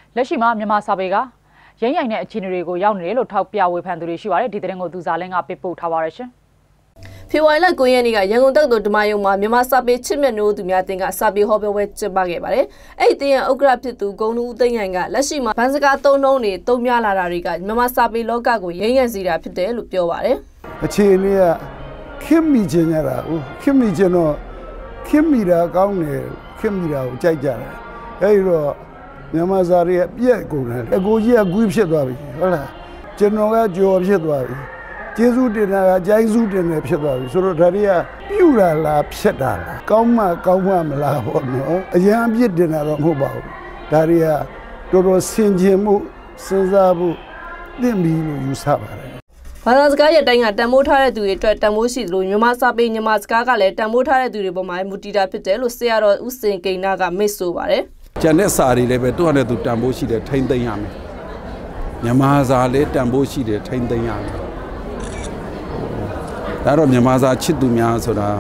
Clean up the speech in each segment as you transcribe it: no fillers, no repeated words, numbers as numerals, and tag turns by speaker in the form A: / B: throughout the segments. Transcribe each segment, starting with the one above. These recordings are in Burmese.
A: လက်ရှိမှာမြန်မာစာပေကရင်းရိုင်တဲ့အခြေအနေတွေကိုရောက်နေတယ်လို့ထောက်ပြဝေဖန်သူတွေရှိပါတယ်ဒီသတင်းကိုသူစားလင်းကပေးပို့ထားပါရရှင်
B: ဖေဖော်ဝါရီလ9 ရက်နေ့ကရန်ကုန်တက္ကသိုလ်ဓမ္မယုံမှာမြန်မာစာပေချစ်မြတ်နိုးသူများတင်ကစာပေဟောပြောပွဲကျင်းပခဲ့ပါတယ်။အဲ့ဒီတင်ရဥက္ကဋ္ဌဖြစ်သူဂုံနူဦးသိန်းနိုင်ကလက်ရှိမှာဗန်းစကားသုံးနှုန်းတွေသုံးများလာတာတွေကမြန်မာစာပေလောကကိုရိမ့်ရစေတာဖြစ်တယ်လို့ပြောပါတယ်
C: ။အခြေအနေကခင်မိခြင်းရတာဟုတ်ခင်မိခြင်းတော့ခင်မိတာကောင်းတယ်ခင်မိတာကိုကြိုက်ကြတယ်။အဲဒီတော့မြန်မာစာတွေပြည့်ကုန်တယ်။အကိုကြီးကဂွေးဖြစ်သွားပြီဟုတ်လား။ကျွန်တော်ကကြော်ဖြစ်သွားပြီ။ကျေးဇူးတင်တာကကြိုင်းစုတင်တယ်ဖြစ်သွားပြီဆိုတော့ဒါတွေကပြုတာလားဖြစ်တာလားကောင်းမှမလားပေါ့နော်အရန်အပြစ်တင်တာတော့မဟုတ်ပါဘူးဒါတွေကတော်တော်ဆင်ခြင်မှုစဉ်းစားဖို့သင့်ပြီလို့ယူဆပါတယ်
B: ဘာသာစကားရဲ့တိုင်းကတန်ဖိုးထားတဲ့သူတွေအတွက်တန်ဖိုးရှိသလိုမြန်မာစာပေမြန်မာစကားကလည်းတန်ဖိုးထားတဲ့သူတွေပေါ်မှာမူတည်တာဖြစ်တယ်လို့ဆရာတော်ဦးစင်ကိန်းနာကမိတ်ဆိုပါတယ်
D: ကျန်တဲ့စာတွေလည်းပဲသူ့ဟာနဲ့သူတန်ဖိုးရှိတယ်ထိမ့်သိမ်းရမယ်မြန်မာစာလည်းတန်ဖိုးရှိတယ်ထိမ့်သိမ်းရမယ်ဒါတော့မြန်မာစာချစ်သူများဆိုတာ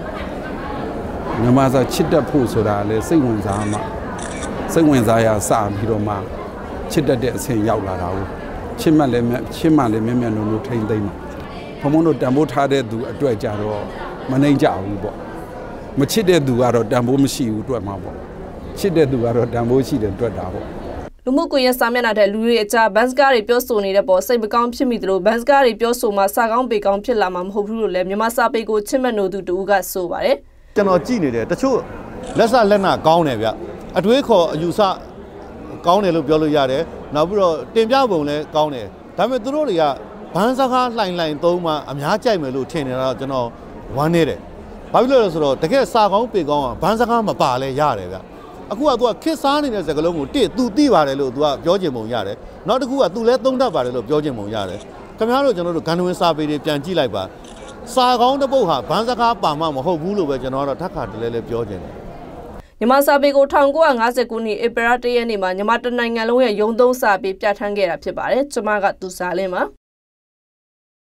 D: မြန်မာစာချစ်တတ်ဖို့ဆိုတာလည်းစိတ်ဝင်စားမှစိတ်ဝင်စားရစပြီးတော့မှချစ်တတ်တဲ့အဆင့်ရောက်လာတာကိုချစ်မှလည်းမြဲမြဲလို့ထိမ့်သိမ့်မှာဘုံဘုံတို့တန်ဖိုးထားတဲ့သူအတွက်ကြတော့မနှိမ့်ကြဘူးပေါ့မချစ်တဲ့သူကတော့တန်ဖိုးမရှိဘူးတွေ့မှာပေါ့ချစ်တဲ့သူကတော့တန်ဖိုးရှိတယ်တွေ့တာပေါ့
B: လူမှုကွန်ရက်စာမျက်နှာတဲ့လူတွေအကြားဘန်စကားတွေပြောဆိုနေတဲ့ပေါ်စိတ်မကောင်းဖြစ်မိသလိုဘန်စကားတွေပြောဆိုမှစာကောင်းပေကောင်းဖြစ်လာမှာမဟုတ်ဘူးလို့လည်းမြန်မာစာပေကိုချစ်မဲ့နိုသူတူကဆိုပါတယ်
E: ကျွန်တော်ကြည့်နေတယ်တချို့လက်နာကောင်းတယ်ဗျအတွေးခေါ်အယူဆကောင်းတယ်လို့ပြောလို့ရတယ်နောက်ပြီးတော့တင်ပြပုံလည်းကောင်းတယ်ဒါပေမဲ့သူတို့တွေကဘန်စကားလှိုင်သုံးမှအများကြိုက်မယ်လို့ထင်နေတာတော့ကျွန်တော်ဝမ်းနေတယ်ဘာဖြစ်လို့လဲဆိုတော့တကယ်စာကောင်းပေကောင်းကဘန်စကားမပါလဲရတယ်ဗျအခုကသူကခစ်စားနေတဲ့စကားလုံးကိုသူသိပါတယ်လို့သူကပြောချင်ပုံရတယ်နောက်တစ်ခုကသူလည်းသုံးတတ်ပါတယ်လို့ပြောချင်ပုံရတယ်ခင်ဗျားတို့ကျွန်တော်တို့ဂန္ဓဝင်စာပေတွေပြန်ကြည့်လိုက်ပါစာကောင်းတစ်ပုဒ်ဟာဘန်းစကားပါမှမဟုတ်ဘူးလို့ပဲကျွန်တော်ကတော့ထပ်ခါတလဲလဲပြောချင်တယ်
B: မြန်မာစာပေကို1950ခုနှစ်ဧပြီလ1ရက်နေ့မှာမြန်မာတနိုင်ငံလုံးရဲ့ရုံးသုံးစာပေပြဋ္ဌာန်းခဲ့တာဖြစ်ပါတယ်ကျွန်မကသူစားလင်းပါ